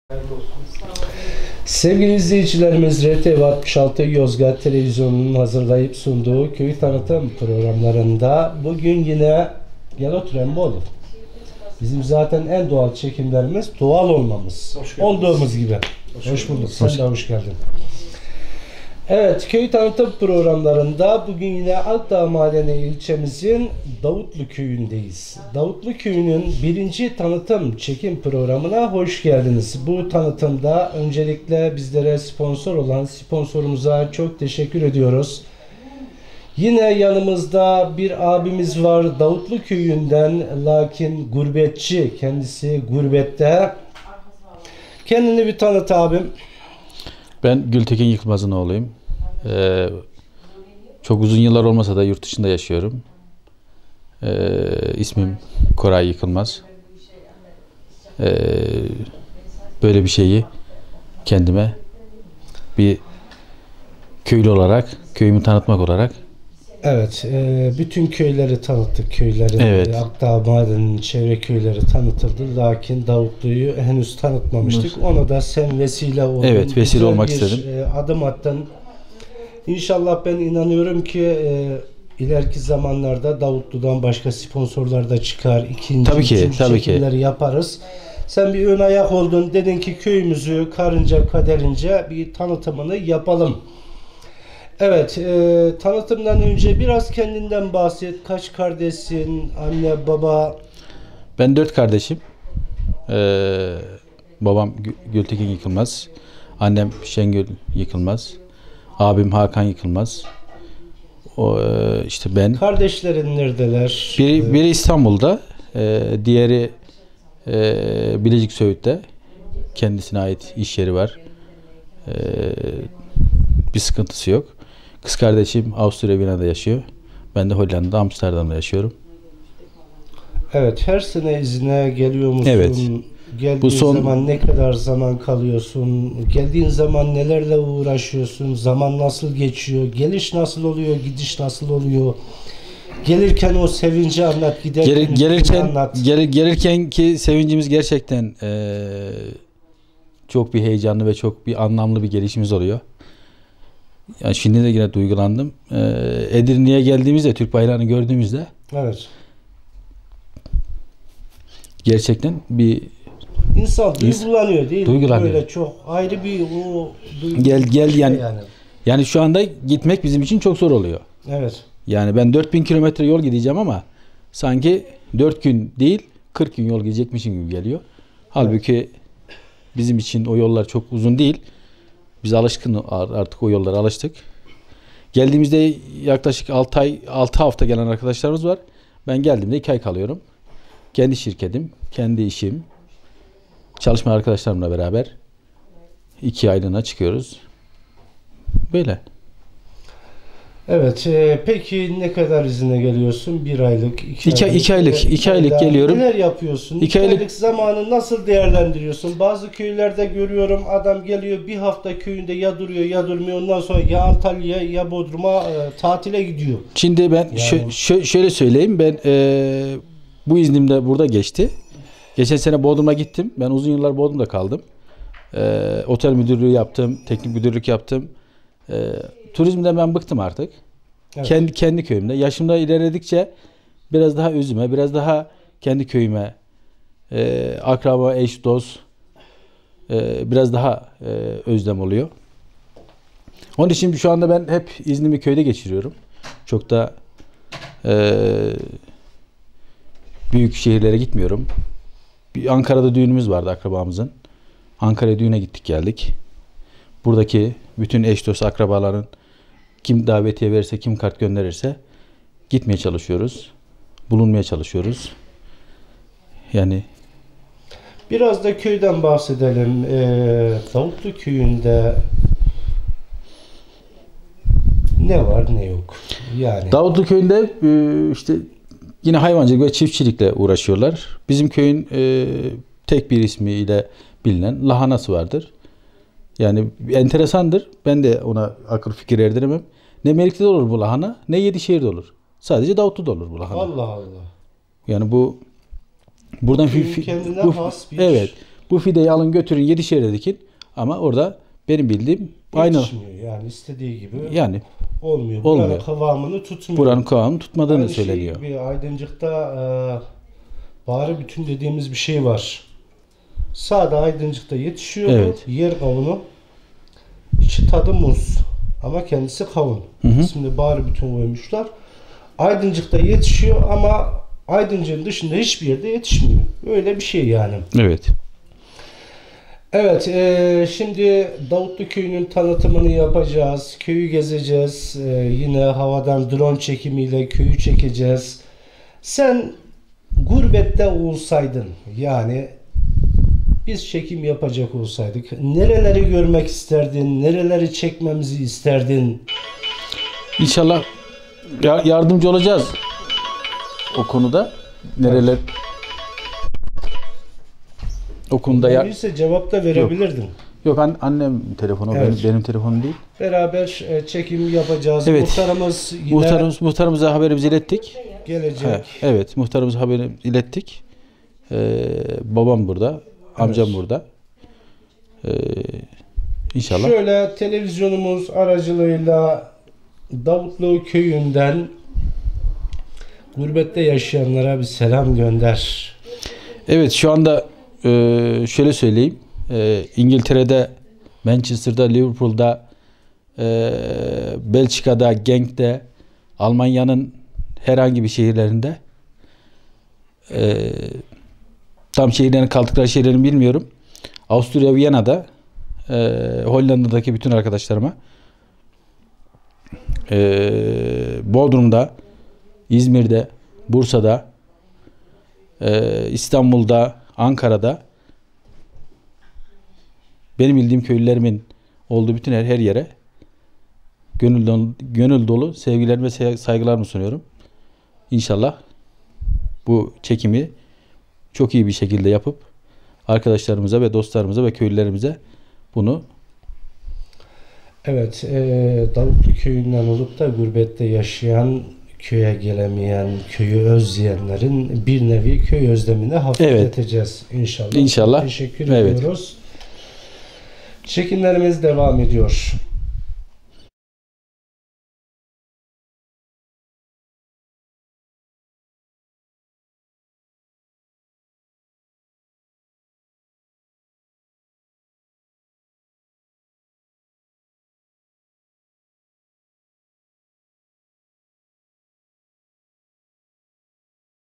Sevgili izleyicilerimiz, RTV 66 Yozgat Televizyonu'nun hazırlayıp sunduğu köy tanıtım programlarında bugün yine gel otur Emboğlu. Bizim zaten en doğal çekimlerimiz doğal olmamız. Olduğumuz gibi. Hoş bulduk. Sen de hoş geldin. Evet, köy tanıtım programlarında bugün yine Akdağ Madeni ilçemizin Davutlu köyündeyiz. Davutlu köyünün birinci tanıtım çekim programına hoş geldiniz. Bu tanıtımda öncelikle bizlere sponsor olan sponsorumuza çok teşekkür ediyoruz. Yine yanımızda bir abimiz var Davutlu köyünden, lakin gurbetçi, kendisi gurbette. Kendini bir tanıt abim. Ben Gültekin Yıkılmaz'ın oğluyum. Çok uzun yıllar olmasa da yurt dışında yaşıyorum. İsmim Koray Yıkılmaz. Böyle bir şeyi kendime bir köylü olarak, köyümü tanıtmak olarak. Evet, bütün köyleri tanıttık, köyleri. Evet. Akdağ Maden'in çevre köyleri tanıtıldı. Lakin Davutlu'yu henüz tanıtmamıştık. Onu da sen vesile oldun. Evet, vesile Güzel olmak bir, istedim. Adım attın. İnşallah ben inanıyorum ki ileriki zamanlarda Davutlu'dan başka sponsorlar da çıkar. Tabii ki, üçüncü tabii ki. çekimleri yaparız. Sen bir ön ayak oldun. Dedin ki köyümüzü karınca kaderince bir tanıtımını yapalım. Evet, tanıtımdan önce biraz kendinden bahset. Kaç kardeşsin, anne, baba? Ben 4 kardeşim. Babam Gültekin Yıkılmaz. Annem Şengül Yıkılmaz. Abim Hakan Yıkılmaz. İşte ben. Kardeşlerin neredeler? Biri İstanbul'da, diğeri Bilecik Söğüt'te. Kendisine ait iş yeri var. Bir sıkıntısı yok. Kız kardeşim Avusturya Viyana'da yaşıyor. Ben de Hollanda'da, Amsterdam'da yaşıyorum. Evet, her sene izine geliyor musun? Evet. Geldiğin zaman ne kadar zaman kalıyorsun? Geldiğin zaman nelerle uğraşıyorsun? Zaman nasıl geçiyor? Geliş nasıl oluyor? Gidiş nasıl oluyor? Gelirken o sevinci anlat, giderken anlat. Gelirken ki sevincimiz gerçekten çok bir heyecanlı ve çok bir anlamlı bir gelişimiz oluyor. Yani şimdi de yine duygulandım. Edirne'ye geldiğimizde, Türk bayrağını gördüğümüzde, evet, gerçekten bir İnsan duygulanıyor değil mi? Duygulanıyor. Böyle çok ayrı bir o duygu. Gel yani şu anda gitmek bizim için çok zor oluyor. Evet. Yani ben 4000 kilometre yol gideceğim ama sanki 4 gün değil 40 gün yol gidecekmişim gibi geliyor. Halbuki bizim için o yollar çok uzun değil. Biz artık o yollara alıştık. Geldiğimizde yaklaşık 6 hafta gelen arkadaşlarımız var. Ben geldiğimde 2 ay kalıyorum. Kendi şirketim, kendi işim, çalışma arkadaşlarımla beraber 2 aylığına çıkıyoruz. Böyle. Evet. Peki ne kadar izine geliyorsun? 1 aylık, 2 aylık geliyorum. Neler yapıyorsun? 2 aylık zamanı nasıl değerlendiriyorsun? Bazı köylerde görüyorum adam geliyor bir hafta köyünde ya duruyor ya durmuyor. Ondan sonra ya Antalya'ya ya Bodrum'a tatile gidiyor. Şimdi ben şöyle söyleyeyim. Ben bu iznim de burada geçti. Geçen sene Bodrum'a gittim. Ben uzun yıllar Bodrum'da kaldım. Otel müdürlüğü yaptım. Teknik müdürlük yaptım. Turizmden ben bıktım artık. Evet. Kendi köyümde. Yaşımda ilerledikçe biraz daha özüme, biraz daha kendi köyüme, akraba, eş, dost biraz daha özlem oluyor. Onun için şu anda ben hep iznimi köyde geçiriyorum. Çok da büyük şehirlere gitmiyorum. Bir Ankara'da düğünümüz vardı akrabamızın. Ankara'ya düğüne gittik geldik. Buradaki bütün eş dost akrabaların kim davetiye verirse, kim kart gönderirse gitmeye çalışıyoruz. Bulunmaya çalışıyoruz. Yani biraz da köyden bahsedelim. Davutlu köyünde ne var ne yok? Yani Davutlu köyünde işte yine hayvancılık ve çiftçilikle uğraşıyorlar. Bizim köyün tek bir ismiyle bilinen lahanası vardır. Yani enteresandır. Ben de ona akıl fikir erdiremem. Ne Melikli'de olur bu lahana, ne Yedişehir'de olur. Sadece Davutlu'da olur bu lahana. Allah Allah. Yani bu buradan Köyün kendine has bir... Evet. Bu fideyi alın götürün 7 yere dikin. Ama orada benim bildiğim aynı. Yetişmiyor yani istediği gibi Yani olmuyor. olmuyor. Buranın kıvamını tutmuyor. Buranın kıvamını tutmadığını Aynı söyleniyor. Şey, bir Aydıncık'ta bari bütün dediğimiz bir şey var. Sağda Aydıncık'ta yetişiyor. Evet. Yer kavunu. İçi tadı muz. Ama kendisi kavun. Şimdi bari bütün koymuşlar. Aydıncık'ta yetişiyor ama Aydıncık'ın dışında hiçbir yerde yetişmiyor. Öyle bir şey yani. Evet. Evet, şimdi Davutlu Köyü'nün tanıtımını yapacağız. Köyü gezeceğiz. Yine havadan drone çekimiyle köyü çekeceğiz. Sen gurbette olsaydın, yani biz çekim yapacak olsaydık, nereleri görmek isterdin, nereleri çekmemizi isterdin? İnşallah yardımcı olacağız o konuda. Nereler o konuda Öyleyse cevap da verebilirdin. Yok annem telefonu, Evet. benim telefonum değil. Beraber çekim yapacağız. Evet. Muhtarımız yine Muhtarımıza haberimizi ilettik. gelecek. Evet, muhtarımıza haberimizi ilettik. Babam burada, amcam burada. İnşallah. Şöyle televizyonumuz aracılığıyla Davutlu Köyü'nden gurbette yaşayanlara bir selam gönder. Evet, şu anda şöyle söyleyeyim. İngiltere'de, Manchester'da, Liverpool'da, Belçika'da, Genk'te, Almanya'nın herhangi bir şehirlerinde, tam şehirlerin kaldıkları şehirlerini bilmiyorum. Avusturya, Viyana'da, Hollanda'daki bütün arkadaşlarıma, Bodrum'da, İzmir'de, Bursa'da, İstanbul'da, Ankara'da, benim bildiğim köylülerimin olduğu bütün her yere gönül dolu sevgilerimi ve saygılarımı sunuyorum. İnşallah bu çekimi çok iyi bir şekilde yapıp arkadaşlarımıza ve dostlarımıza ve köylülerimize bunu. Evet, Davutlu Köyü'nden olup da gurbette yaşayan, köye gelemeyen, köyü özleyenlerin bir nevi köy özlemini hafifleteceğiz inşallah. İnşallah. Teşekkür Evet. ediyoruz. Çekimlerimiz devam ediyor.